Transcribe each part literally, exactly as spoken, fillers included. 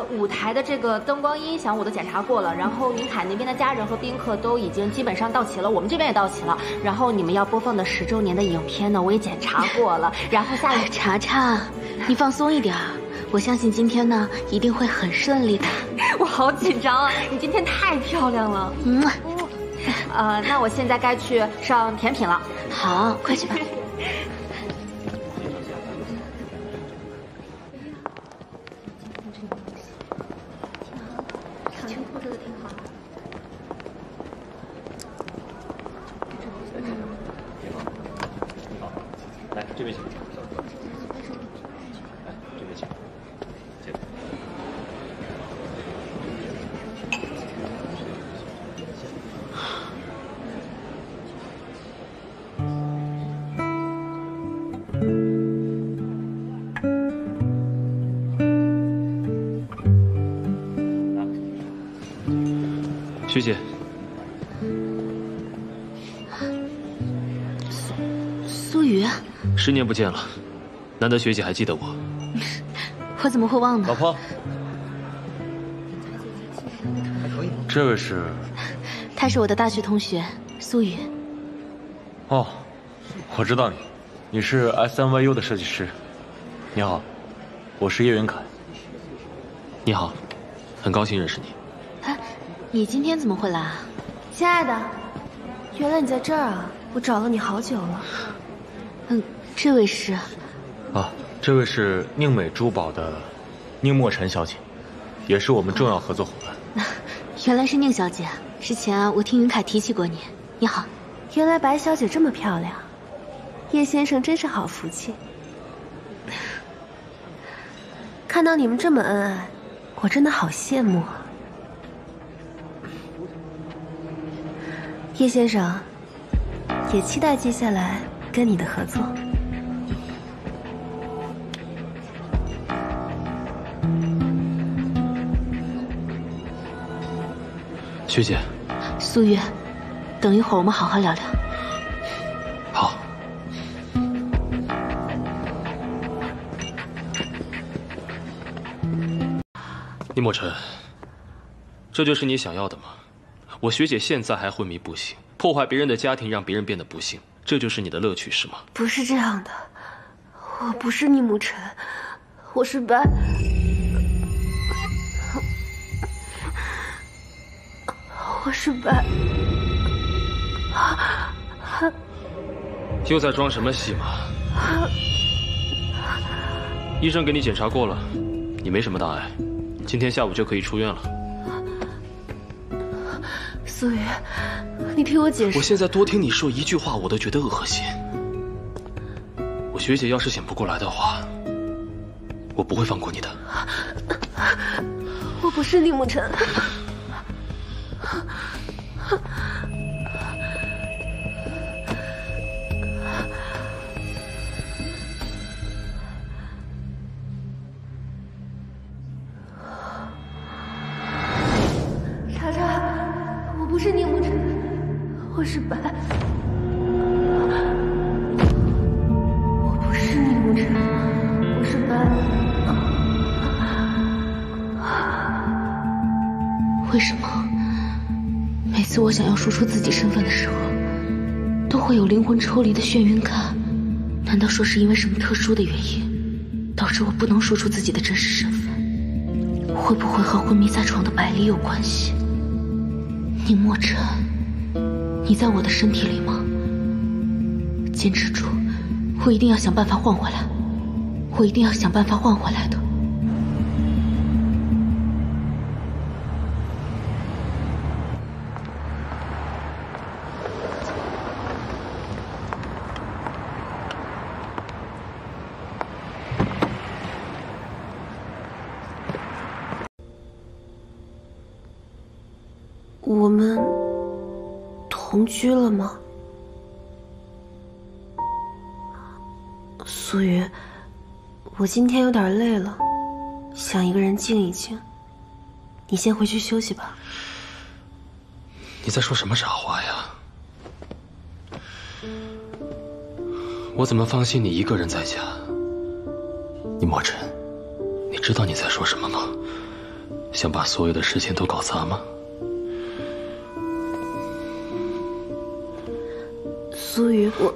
舞台的这个灯光音响我都检查过了，然后云凯那边的家人和宾客都已经基本上到齐了，我们这边也到齐了。然后你们要播放的十周年的影片呢，我也检查过了。然后下一查查，你放松一点，我相信今天呢一定会很顺利的。 我好紧张啊！你今天太漂亮了。嗯。呃，那我现在该去上甜品了。 好，快去吧。 来，这边请。来，这边请。这边。 学姐， 苏雨， 十年不见了，难得学姐还记得我。 我怎么会忘呢？ 老婆，这位是？ 她是我的大学同学苏雨。 哦，我知道你，你是 S M Y U 的设计师。你好，我是叶元凯。 你好，很高兴认识你。 哎，你今天怎么会来啊？ 亲爱的，原来你在这儿啊！我找了你好久了。 嗯，这位是？ 啊，这位是宁美珠宝的宁墨尘小姐，也是我们重要合作伙伴。 原来是宁小姐，之前我听云凯提起过你。你好。 原来白小姐这么漂亮，叶先生真是好福气。看到你们这么恩爱，我真的好羡慕啊。叶先生，也期待接下来跟你的合作。 学姐， 苏月，等一会儿我们好好聊聊。 好。宁墨尘，这就是你想要的吗？我学姐现在还昏迷不醒，破坏别人的家庭，让别人变得不幸，这就是你的乐趣是吗？ 不是这样的，我不是宁慕尘，我是白。我是白。 又在装什么戏嘛？医生给你检查过了，你没什么大碍，今天下午就可以出院了。 苏雨，你听我解释。 我现在多听你说一句话，我都觉得恶心。我学姐要是醒不过来的话，我不会放过你的。 我不是宁慕尘。查查，我不是宁慕尘，我是白。我不是宁慕尘，我是白。 为什么每次我想要说出自己身份的时候，都会有灵魂抽离的眩晕感？难道说是因为什么特殊的原因，导致我不能说出自己的真实身份？会不会和昏迷在床的百里有关系？宁墨尘，你在我的身体里吗？坚持住，我一定要想办法换回来，我一定要想办法换回来的。 我们同居了吗？苏雨，我今天有点累了，想一个人静一静。你先回去休息吧。 你在说什么傻话呀？我怎么放心你一个人在家？宁墨尘，你知道你在说什么吗？ 想把所有的事情都搞砸吗？ 苏雨，我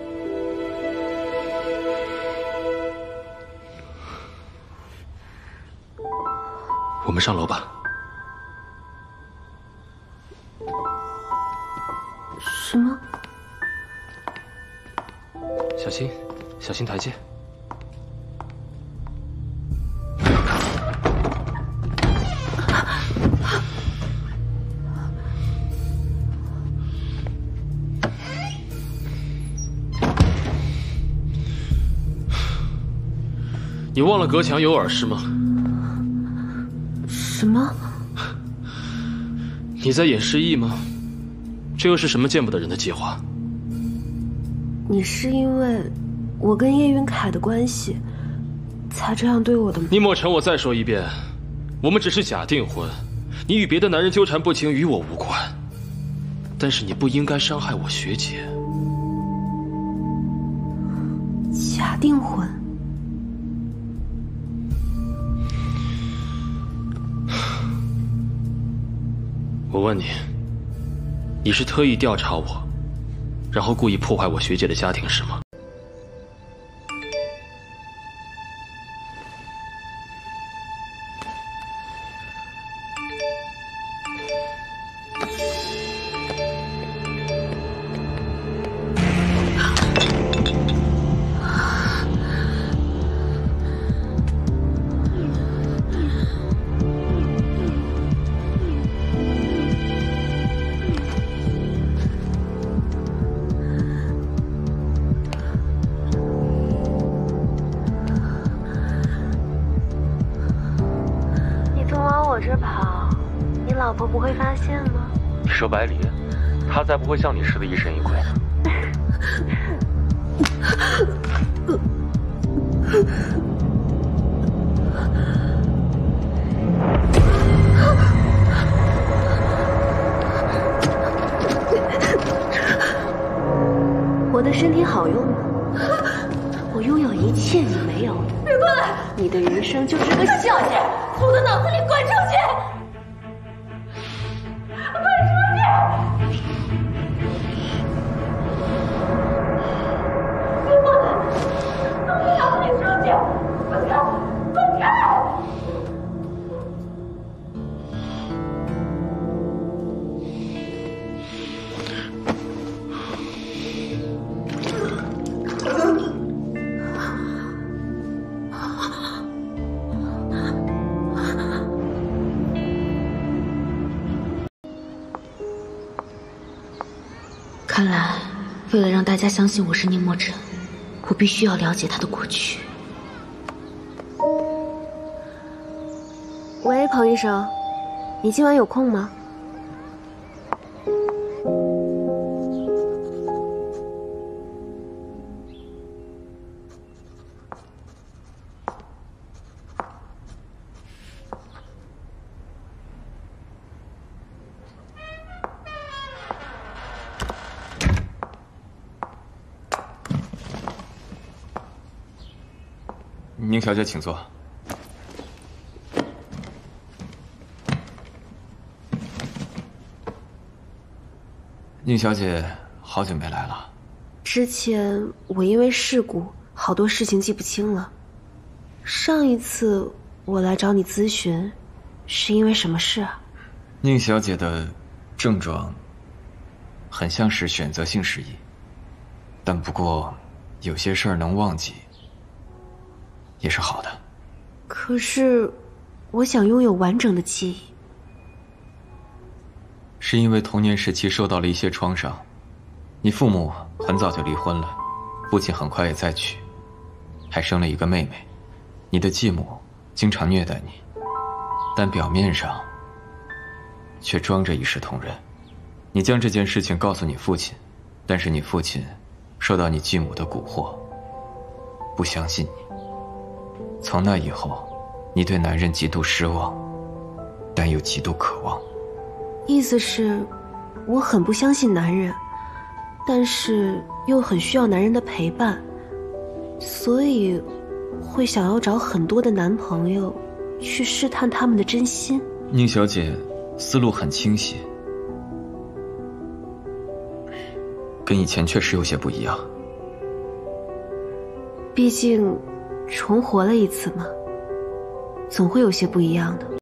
我们上楼吧。 什么？ 小心，小心台阶。你忘了隔墙有耳是吗？ 什么？ 你在演失忆吗？这又是什么见不得人的计划？ 你是因为我跟叶云凯的关系，才这样对我的吗？ 宁墨尘，我再说一遍，我们只是假订婚，你与别的男人纠缠不清，与我无关。但是你不应该伤害我学姐。 假订婚？ 我问你，你是特意调查我，然后故意破坏我学姐的家庭是吗？ 你说百里，他才不会像你似的疑神疑鬼呢。 我的身体好用吗？我拥有一切你没有。别过来！你的人生就是个笑话，从我的脑子里滚出去！ 看来，为了让大家相信我是宁墨尘，我必须要了解他的过去。 喂，彭医生，你今晚有空吗？ 宁小姐，请坐。宁小姐，好久没来了。 之前我因为事故，好多事情记不清了。上一次我来找你咨询，是因为什么事啊？ 宁小姐的症状很像是选择性失忆，但不过有些事儿能忘记也是好的。 可是我想拥有完整的记忆。 是因为童年时期受到了一些创伤，你父母很早就离婚了，父亲很快也再娶，还生了一个妹妹。你的继母经常虐待你，但表面上却装着一视同仁。你将这件事情告诉你父亲，但是你父亲受到你继母的蛊惑，不相信你。从那以后，你对男人极度失望，但又极度渴望。 意思是，我很不相信男人，但是又很需要男人的陪伴，所以会想要找很多的男朋友，去试探他们的真心。 宁小姐思路很清晰，跟以前确实有些不一样。 毕竟重活了一次嘛，总会有些不一样的。